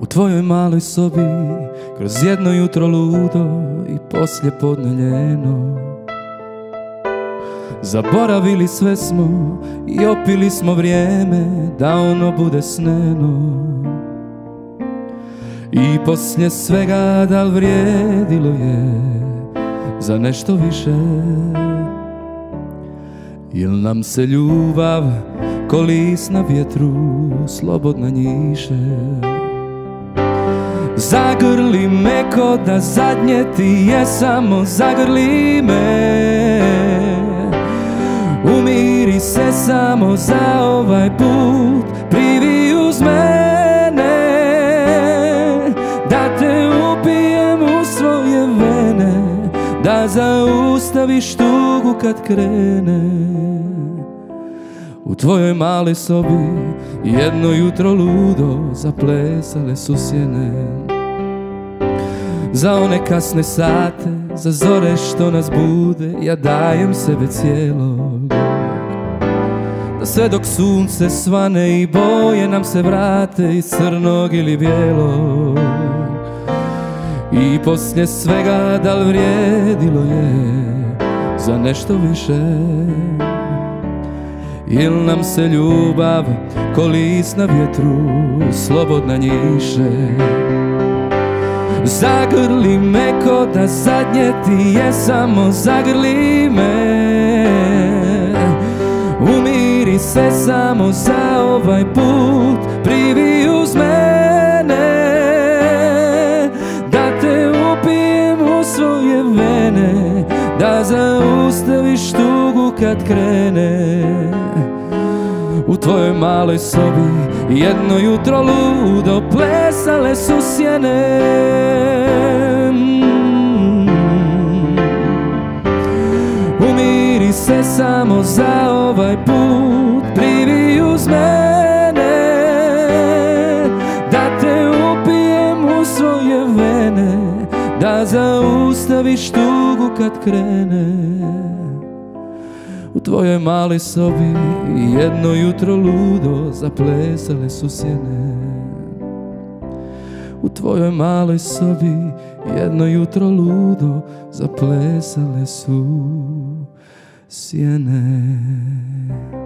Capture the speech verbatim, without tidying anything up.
U tvojoj maloj sobi, kroz jedno jutro ludo i poslje podne ljeno. Zaboravili sve smo i opili smo vrijeme da ono bude sneno. I poslije svega da li vrijedilo je za nešto više? Jel nam se ljubav ko list na vjetru slobodna njiše? Zagrli me ko da zadnje ti je samo zagrli me. Umiri se samo za ovaj put, privi uz mene. Da te upijem u svoje vene, da zaustaviš tugu kad krene. U tvojoj maloj sobi jedno jutro ludo zaplesale su sjene. Za one kasne sate, za zore što nas bude, ja dajem sebe cijelog. Da sve dok sunce svane i boje nam se vrate iz crnog ili bijelog. I poslije svega da li vrijedilo je za nešto više? Jel nam se ljubav ko list na vjetru slobodna njiše? Zagrli me ko da zadnje ti je samo zagrli me. Umiri se samo za ovaj put, privi uz mene. Da te upijem u svoje vene, da zaustaviš tugu kad krene. U tvojoj maloj sobi jedno jutro ludo plesale su sjene. Umiri se samo za ovaj put, privi uz mene. Da te upijem u svoje vene, da zaustaviš tugu kad krene. U tvojoj maloj sobi jedno jutro ludo zaplesale su sjene. U tvojoj maloj sobi jedno jutro ludo zaplesale su sjene.